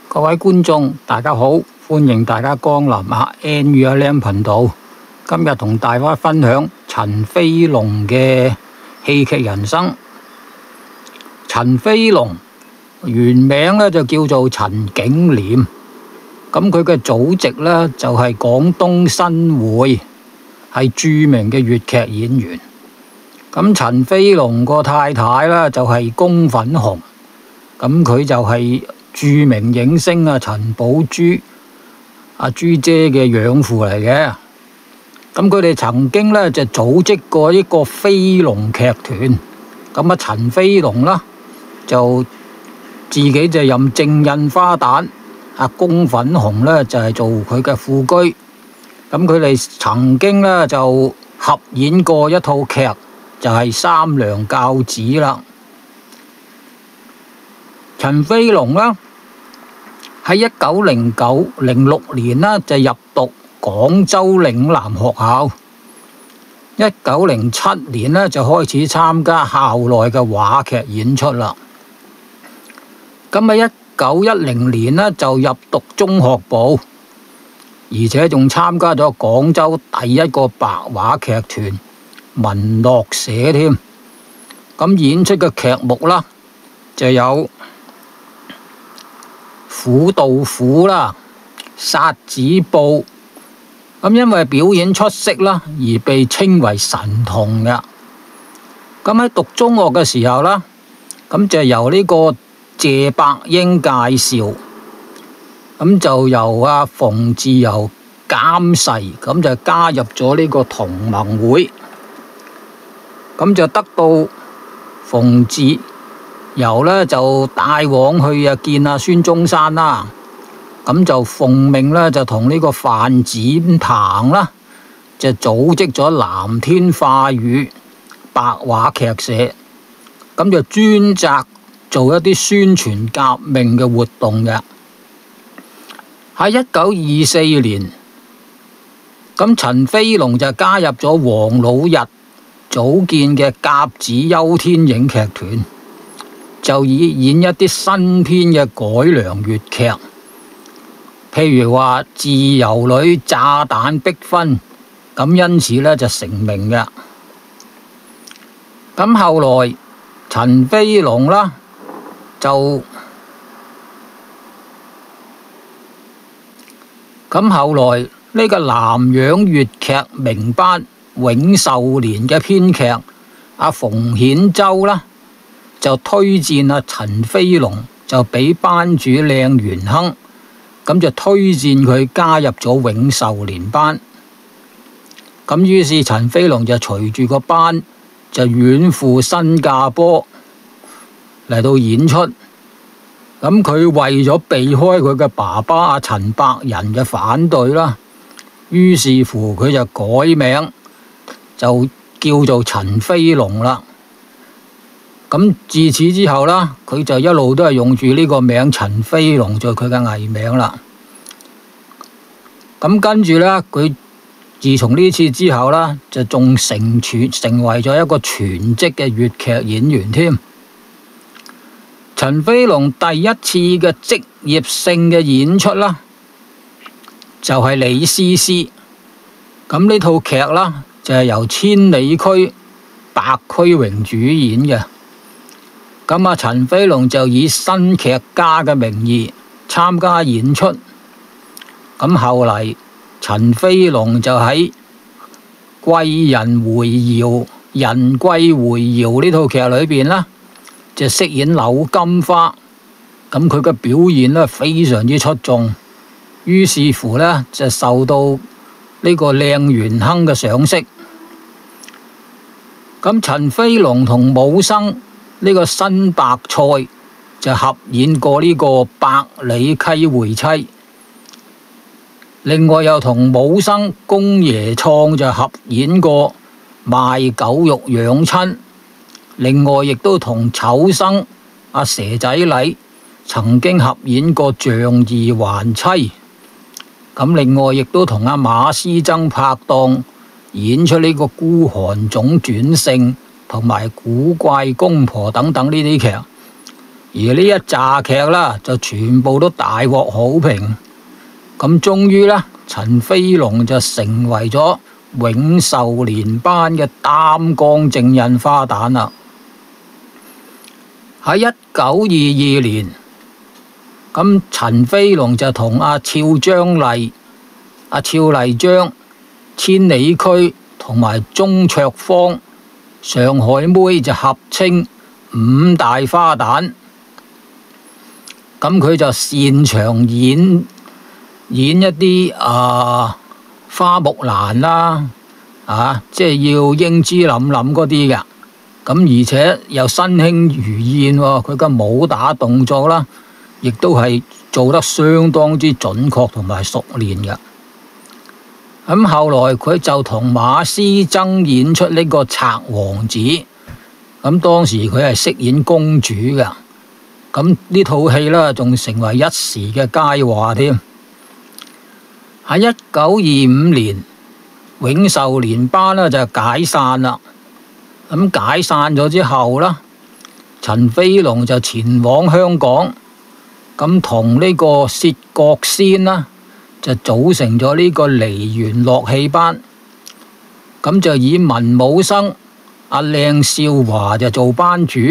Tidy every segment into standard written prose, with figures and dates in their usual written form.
各位觀眾，大家好，歡迎大家光臨N 與阿 Lam 頻道。今日同大家分享陳飛龍嘅戲劇人生。陳飛龍原名咧就叫做陳景廉，咁佢嘅祖籍呢，就係廣東新會，係著名嘅粵劇演員。咁陳飛龍個太太呢，就係龔粉紅，咁佢就係著名影星陳寶珠阿珠姐嘅養父嚟嘅。咁佢哋曾經呢，就組織過一個飛龍劇團。咁陳飛龍啦就自己就任正印花旦，龔粉紅呢，就係做佢嘅副居。咁佢哋曾經呢，就合演過一套劇，就係《三娘教子》啦。陳飛龍呢，喺1906年呢，就入讀廣州嶺南學校。1907年呢，就開始參加校內嘅話劇演出啦。咁喺1910年呢，就入讀中學部，而且仲參加咗廣州第一個白話劇團文樂社添。咁演出嘅劇目啦，就有苦道苦啦、殺子布。咁因為表演出色啦，而被稱為神童嘅。咁喺讀中學嘅時候啦，咁就由呢個謝伯英介紹，咁就由馮自由監誓，咁就加入咗呢個同盟會。咁就得到馮自由呢，就帶往去見孫中山啦。咁就奉命呢，就同呢個范展鵬啦，就組織咗藍天化雨白話劇社，咁就專責做一啲宣傳革命嘅活動嘅。喺1924年，咁陳飛龍就加入咗王老日組建嘅甲子憂天影劇團，就以演一啲新編嘅改良粵劇。譬如話自由女炸彈逼婚，咁因此呢就成名嘅。咁後來陳飛龍啦就後來呢個南洋粵劇名班永壽年嘅編劇馮顯洲啦就推薦陳飛龍就俾班主靚元亨。咁就推薦佢加入咗永壽年班，咁於是陳飛龍就隨住個班就遠赴新加坡嚟到演出。咁佢為咗避開佢嘅爸爸陳百仁嘅反對啦，於是乎佢就改名就叫做陳飛龍啦。咁自此之後啦，佢就一路都係用住呢個名陳飛龍做佢嘅藝名啦。咁跟住呢，佢自從呢次之後啦，就仲成為咗一個全職嘅粵劇演員添。陳飛龍第一次嘅職業性嘅演出啦，就係李師師。咁呢套劇啦，就係由千里駒白駒榮主演嘅。咁陳飛龍就以新劇家嘅名義參加演出。咁後嚟陳飛龍就喺貴人回窯人貴回窯呢套劇裏邊啦，就飾演柳金花。咁佢嘅表現呢非常之出眾，於是乎呢，就受到呢個靚元亨嘅賞識。咁陳飛龍同武生呢個辛白菜就合演過呢個百里溪會妻，另外又同武生公爺創就合演過賣狗肉養親，另外亦都同丑生蛇仔禮曾經合演過仗義還妻。咁另外亦都同馬師曾拍檔演出呢個孤寒種轉性同埋古怪公婆等等呢啲劇。 而呢一紮劇啦，就全部都大獲好評。咁終於呢，陳飛龍就成為咗永壽年班嘅擔綱正印花旦啦。喺1922年，咁陳飛龍就同阿俏張麗、阿俏麗張、千里駒同埋鍾卓芳、上海妹就合稱五大花旦。咁佢就擅長演一啲花木蘭啦，即係要英姿凛凛嗰啲嘅。咁而且又身輕如燕，佢嘅武打動作啦，亦都係做得相當之準確同埋熟練嘅。咁後來佢就同馬師曾演出呢個《賊王子》，咁當時佢係飾演公主嘅。咁呢套戲呢，仲成為一時嘅佳話添。喺1925年，永壽年班呢就解散啦。咁解散咗之後啦，陳飛龍就前往香港，咁同呢個薛覺先啦，就組成咗呢個梨園樂器班。咁就以文武生阿靚少華就做班主。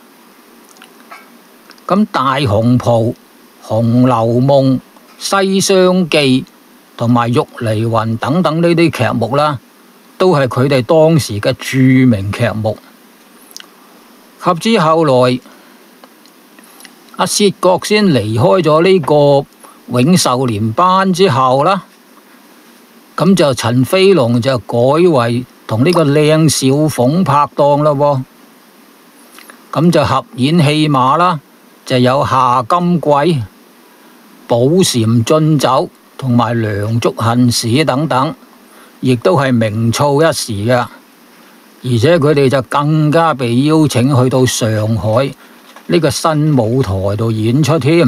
咁大紅袍、紅樓夢、西廂記同埋玉離魂等等呢啲劇目啦，都係佢哋當時嘅著名劇目。及至後來，阿薛覺先離開咗呢個永壽年班之後啦，咁就陳飛龍就改為同呢個靚小鳳拍檔啦喎。咁就合演戲碼啦，就有夏金桂、寶蟾進酒同埋梁祝恨史等等，亦都係名噪一時嘅。而且佢哋就更加被邀請去到上海呢個新舞台度演出添。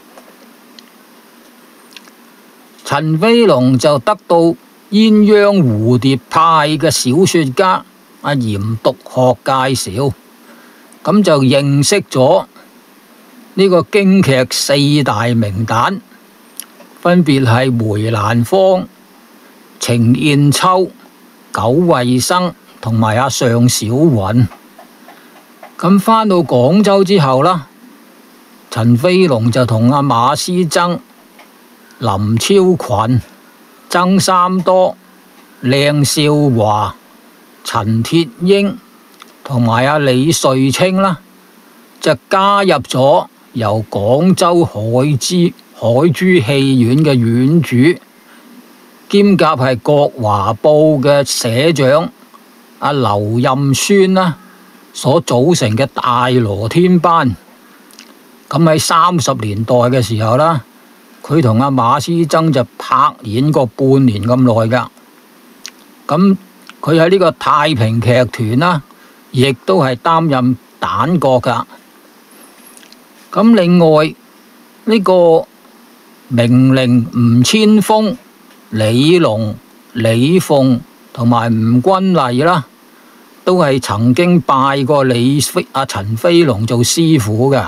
陳飛龍就得到鴛鴦蝴蝶派嘅小說家阿嚴獨學介紹，咁就認識咗呢個京劇四大名旦，分別係梅蘭芳、程硯秋、九惠生同埋阿尚小雲。咁返到廣州之後啦，陳飛龍就同阿馬師曾、林超群、曾三多、靚少華、陳鐵英同埋阿李瑞清啦，就加入咗由廣州海珠戲院嘅院主兼夾係國華報嘅社長阿劉任宣啦所組成嘅大羅天班。咁喺30年代嘅時候啦，佢同阿馬師曾就拍演過半年咁耐噶。咁佢喺呢個太平劇團啦，亦都係擔任旦角噶。咁另外呢個名伶吳千峰、李龍、李鳳同埋吳君麗啦，都係曾經拜過陳飛龍做師傅嘅。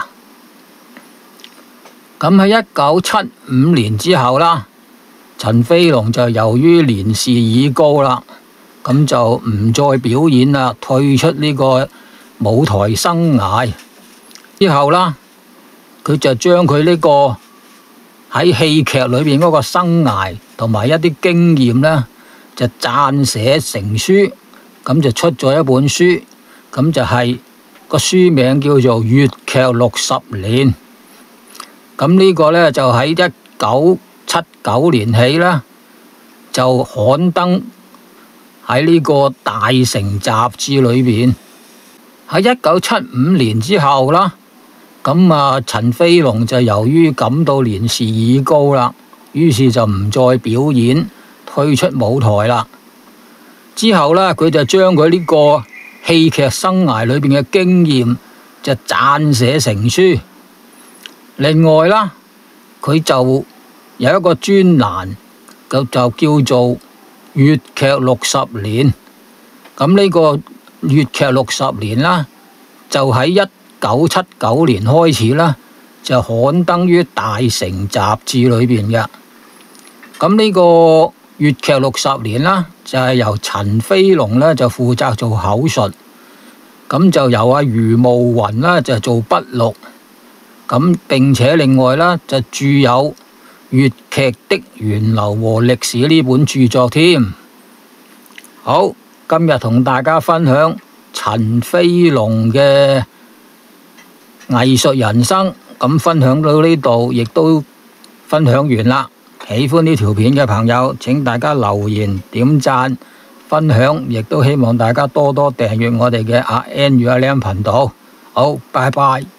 咁喺1975年之後啦，陳飛龍就由於年事已高啦，咁就唔再表演啦，退出呢個舞台生涯。之後啦，佢就將佢呢個喺戲劇裏邊嗰個生涯同埋一啲經驗呢，就撰寫成書，咁就出咗一本書，咁就係個書名叫做《粵劇60年》。咁呢個呢，就喺1979年起呢，就刊登喺呢個大成雜誌裏邊。喺1975年之後啦，咁陳飛龍就由於感到年事已高啦，於是就唔再表演，退出舞台啦。之後呢，佢就將佢呢個戲劇生涯裏邊嘅經驗就撰寫成書。另外啦，佢就有一個專欄，就叫做粵劇60年。咁呢個粵劇60年啦，就喺 1979年開始啦，就刊登於《大成》雜誌裏邊嘅。咁呢個粵劇60年啦，就係由陳飛龍呢就負責做口述，咁就由阿余慕雲啦就做筆錄，咁並且另外啦就著有粵劇的源流和歷史呢本著作添。好，今日同大家分享陳飛龍嘅藝術人生，咁分享到呢度，亦都分享完啦。喜歡呢條片嘅朋友，請大家留言、點讚、分享，亦都希望大家多多訂閱我哋嘅阿 N 與阿 Lam 頻道。好，拜拜。